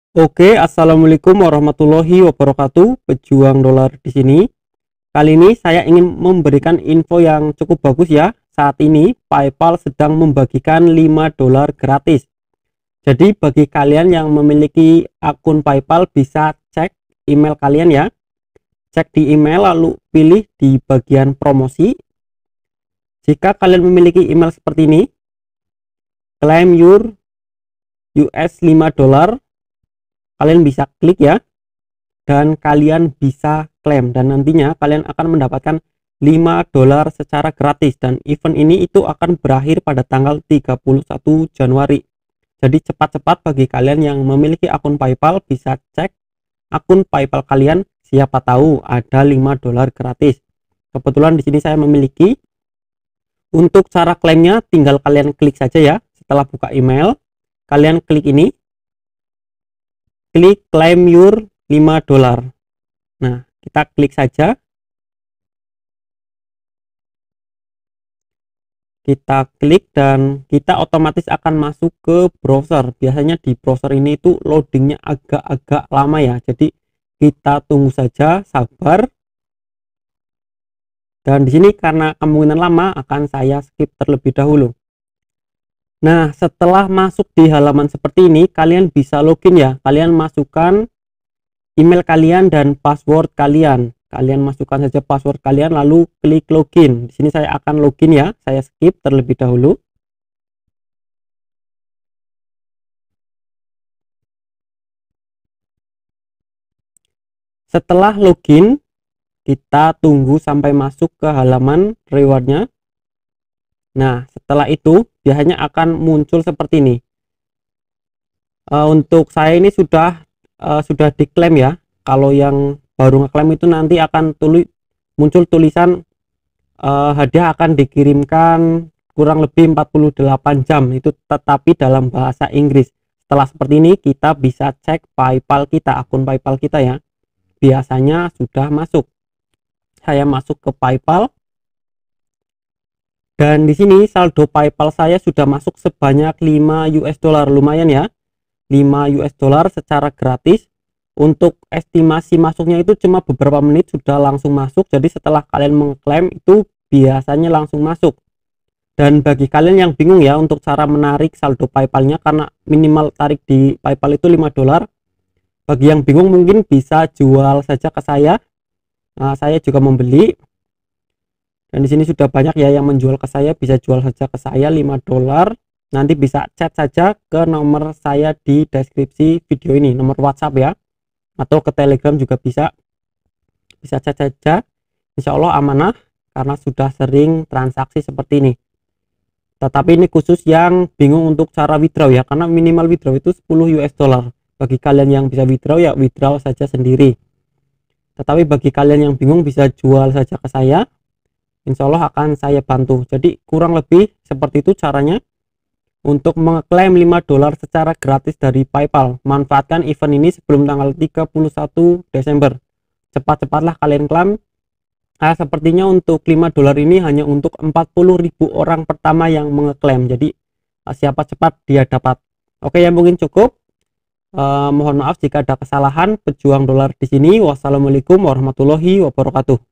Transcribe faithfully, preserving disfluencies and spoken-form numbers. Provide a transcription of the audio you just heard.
Oke, assalamualaikum warahmatullahi wabarakatuh. Pejuang dolar di sini. Kali ini saya ingin memberikan info yang cukup bagus ya. Saat ini PayPal sedang membagikan lima dolar gratis. Jadi bagi kalian yang memiliki akun PayPal bisa cek email kalian ya. Cek di email lalu pilih di bagian promosi. Jika kalian memiliki email seperti ini, claim your U S lima dolar, kalian bisa klik ya, dan kalian bisa klaim, dan nantinya kalian akan mendapatkan lima dolar secara gratis, dan event ini itu akan berakhir pada tanggal tiga puluh satu Januari. Jadi cepat-cepat bagi kalian yang memiliki akun PayPal bisa cek akun PayPal kalian, siapa tahu ada lima dolar gratis. Kebetulan di sini saya memiliki. Untuk cara klaimnya tinggal kalian klik saja ya. Setelah buka email, kalian klik ini, klik claim your lima dolar. Nah, kita klik saja. Kita klik dan kita otomatis akan masuk ke browser. Biasanya di browser ini itu loadingnya agak-agak lama ya. Jadi kita tunggu saja, sabar. Dan di sini karena kemungkinan lama akan saya skip terlebih dahulu. Nah, setelah masuk di halaman seperti ini, kalian bisa login ya. Kalian masukkan email kalian dan password kalian. Kalian masukkan saja password kalian lalu klik login. Di sini saya akan login ya. Saya skip terlebih dahulu. Setelah login, kita tunggu sampai masuk ke halaman rewardnya. Nah, setelah itu biasanya akan muncul seperti ini. Uh, untuk saya ini sudah uh, sudah diklaim ya. Kalau yang baru ngeklaim itu nanti akan tulis muncul tulisan uh, hadiah akan dikirimkan kurang lebih empat puluh delapan jam, itu tetapi dalam bahasa Inggris. Setelah seperti ini kita bisa cek PayPal kita, akun PayPal kita ya. Biasanya sudah masuk. Saya masuk ke PayPal. Dan di sini saldo PayPal saya sudah masuk sebanyak lima U S dollar, lumayan ya. lima U S dollar secara gratis. Untuk estimasi masuknya itu cuma beberapa menit sudah langsung masuk. Jadi setelah kalian mengklaim itu biasanya langsung masuk. Dan bagi kalian yang bingung ya untuk cara menarik saldo PayPalnya, karena minimal tarik di PayPal itu lima dolar. Bagi yang bingung mungkin bisa jual saja ke saya. Nah, saya juga membeli. Dan di sini sudah banyak ya yang menjual ke saya, bisa jual saja ke saya lima dolar. Nanti bisa chat saja ke nomor saya di deskripsi video ini, nomor WhatsApp ya. Atau ke Telegram juga bisa. Bisa chat saja. Insya Allah amanah karena sudah sering transaksi seperti ini. Tetapi ini khusus yang bingung untuk cara withdraw ya, karena minimal withdraw itu sepuluh U S dollar. Bagi kalian yang bisa withdraw ya withdraw saja sendiri. Tetapi bagi kalian yang bingung bisa jual saja ke saya. Insya Allah akan saya bantu. Jadi kurang lebih seperti itu caranya untuk mengklaim lima dolar secara gratis dari PayPal. Manfaatkan event ini sebelum tanggal tiga puluh satu Desember. Cepat-cepatlah kalian klaim. Nah, sepertinya untuk lima dolar ini hanya untuk empat puluh ribu orang pertama yang mengeklaim. Jadi siapa cepat dia dapat. Oke ya, mungkin cukup. Uh, mohon maaf jika ada kesalahan. Pejuang dolar di sini. Wassalamualaikum warahmatullahi wabarakatuh.